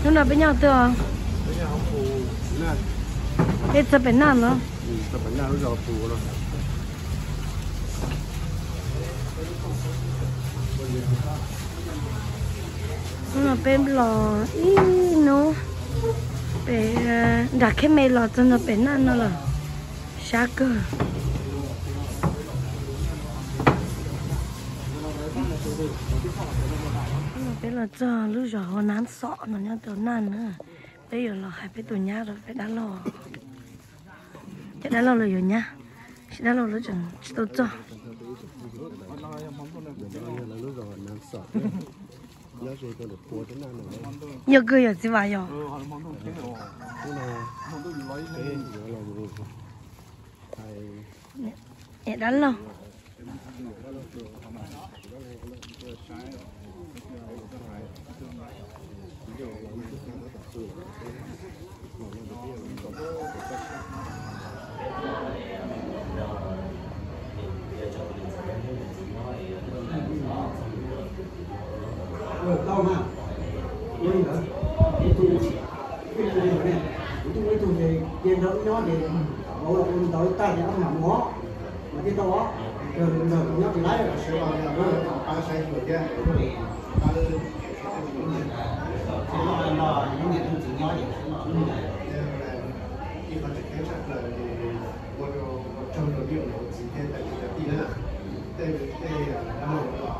Lúc nào bên nhau tựa? Bên nhau phụ nè. Hết giờ bên nào nữa? Tập bên nào nó giàu phụ rồi. Lúc nào bên lò ý nó bên đặt cái mê lò cho nó bên nào nữa là xa cơ. Bây giờ cho lúc giờ họ nán sọ nó nhá tớ nán nữa. Bây giờ là hai cái tụi nhá rồi phải đá lò. Chắc đá lò rồi nhá. Đá lò rồi chẳng tôi cho. Nhiều người ở gì vậy rồi? Nè đá lò. Đau mà, ôi hả? Cái tu này, cái tu thì trên đó nó thì bộ là con đội ta thì ông làm ngó, mà cái đó rồi nó thì lái là sẽ vào là nó ba sai rồi chứ, nó những người tu nhỏ thì khi mà thực hiện chắc là trong nội địa nó chỉ hiện tại là đi nữa, đây nó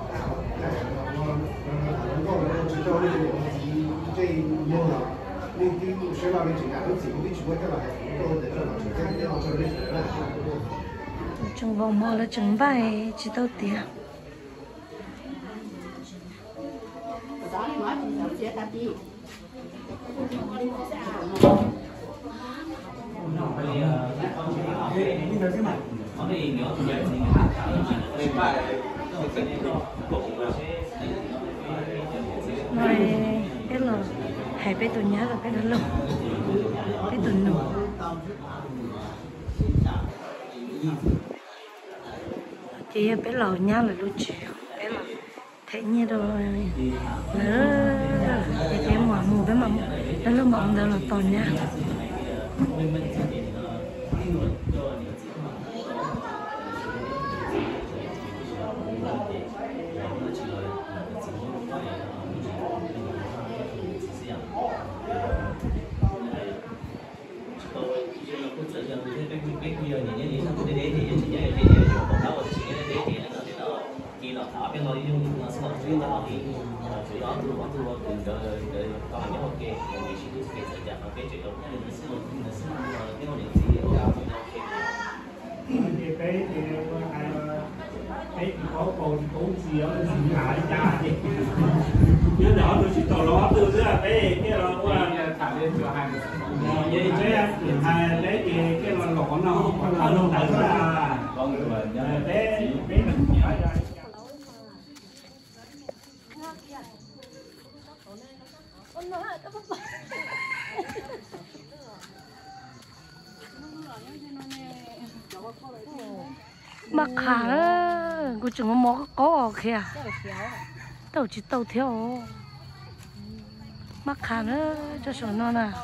nó chỉ cho nên cái mua là nên cái số bao nhiêu tiền nó chỉ có biết chủ cái là tôi để cho nó chỉ cái nó cho nên là Trong vòng mò là chẳng bài chỉ tao tiền. Rồi cái là hai bé tụi nhá rồi cái đó luôn cái tụi nụ chị bé lò nhá là lúc chiều bé là thế như rồi nữa cái mà mù bé mà nó lúc mộng đó là toàn nhá cái có con gì đó gì hại cha gì nhớ nhỏ tôi chỉ tỏ lo tôi rất là cái lo qua thả lên cho hai vậy chứ hai lấy cái lo lọt nó không tại là con người mình bé mình phải ra mà khá cô chừng có có kìa tàu chỉ tàu theo mà khá nữa cho số nó nè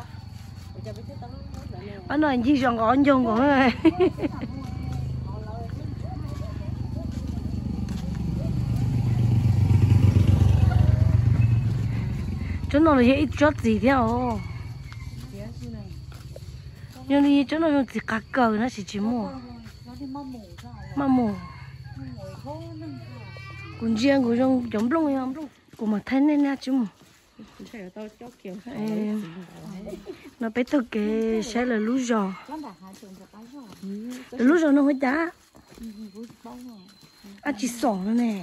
anh nói gì chọn có anh dùng của người chúng nó là ít chót gì theo nhưng đi chúng nó dùng chỉ cá cờ nó chỉ mua mà mù còn riêng của trong giống lông không lông của mà thấy nên nha chứ mà nó bé thực cái sẽ là lú giò nó hơi đá à chỉ sỏ nữa nè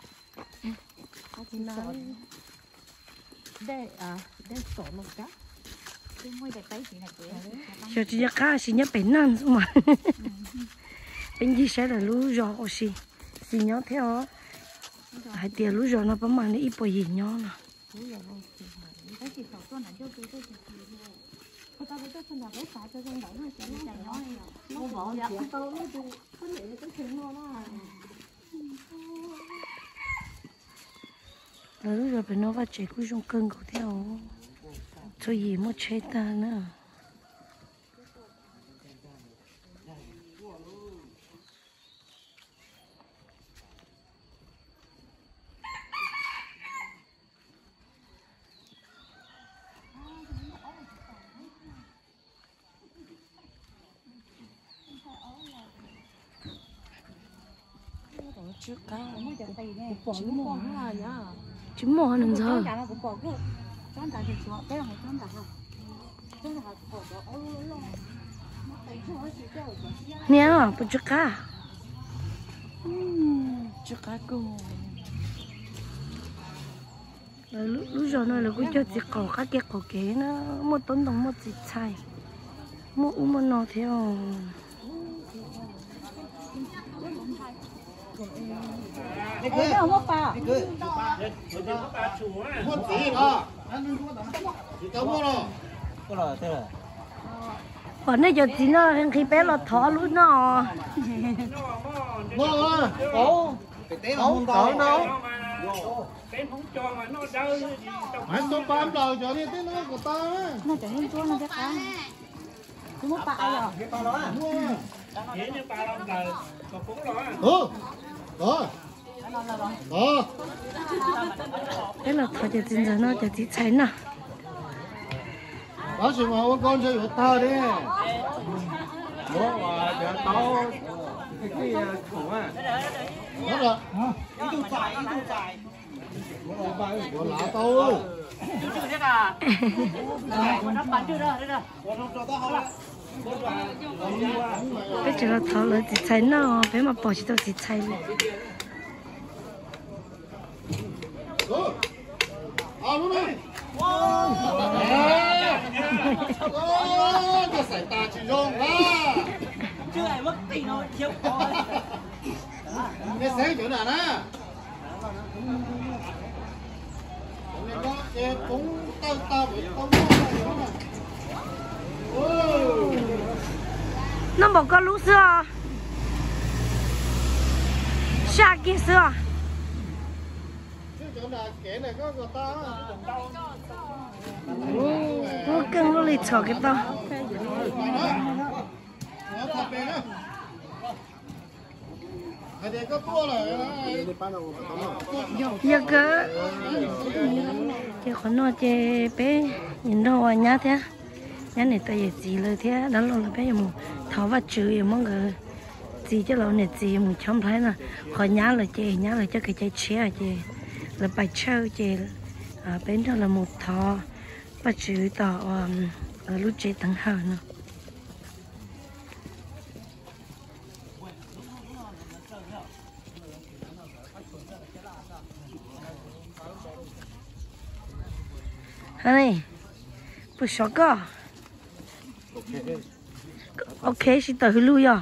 giờ chỉ cá chỉ nhớ bén năn mà bên gì sẽ là lú giò xì nhớ theo hai tiền lú giò nó bấm màn ít bồi gì nhớ nè lú giò bên nó va chỉ cứ trong cân của theo thôi gì mất chết ta nữa. Chưa cá trứng mò làm sao nè à bữa chưa cá cùng lúc giờ nó là cái cho chỉ cỏ cá kia cỏ kế nó một tấn đồng một chỉ chai một nó theo Đi cưới không có bà. Đi cưới. Mất gì đó. Chỉ tao mua rồi. Có rồi, thế rồi. còn đây giờ chỉ nó khi bé là thỏ luôn nó. Mua rồi. Ồ. Ồ, cỡ nó. Hãy số 3 đầu cho đi tới nó của tao á. Nó trở nên chua nó chắc á. Chúng nó bạ rồi. Cái bà đó. Mua. Thế như bà làm đời có cũng rồi. Đó. Đó. Thế là thỏ giờ chính giờ nó giờ chỉ cháy nè. Đó là mà con chơi của tao đi. Bố mà giờ tao cái thủ á. Đó là. Đi chạy. Của lạ tao. Bây giờ là thỏ là chỉ cháy nó, bé mà bỏ chỉ tao chỉ cháy luôn. Đúng rồi. Cái sải ta chỉ dùng đó. Chưa ai mất tí nó thiếu có. Cái sáng chỗ nào đó. Có cái cũng tao bị tao nó bỏ con lú xưa xa kia xưa chỗ nào kẻ này có người ta nó cưng nó lịch sọ cái to có tua rồi giờ cơ chị còn nói chị bé nhìn đâu à nhá thế nhá này tôi giờ gìเลยthế đó là bé một tháo vắt chữ mong người gì cho lâu này gì một trong thấy là khỏi nhá là cho cái trái chia chị là bài chơi chị bên đó là một thọ vắt chữ tỏ lúc chị tặng hờ nữa này bữa sáng cơ ok xin tới lui à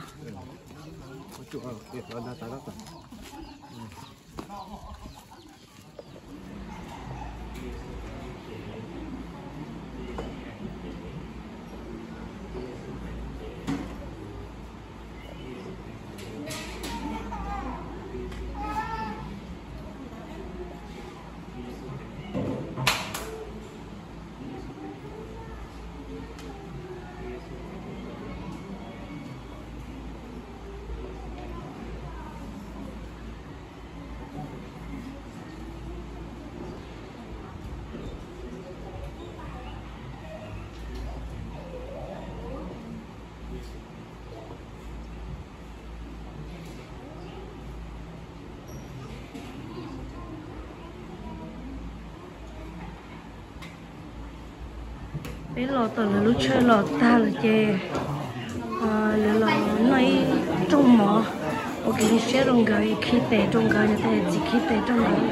bé lò tờ là lúc chơi lò ta là chè là lò này trong mỏ ok sẽ trong cái khi tệ trong cái như thế chỉ khi tệ trong này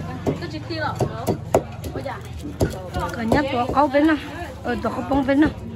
còn nhát của câu bên nào, tụi có bông bên nào.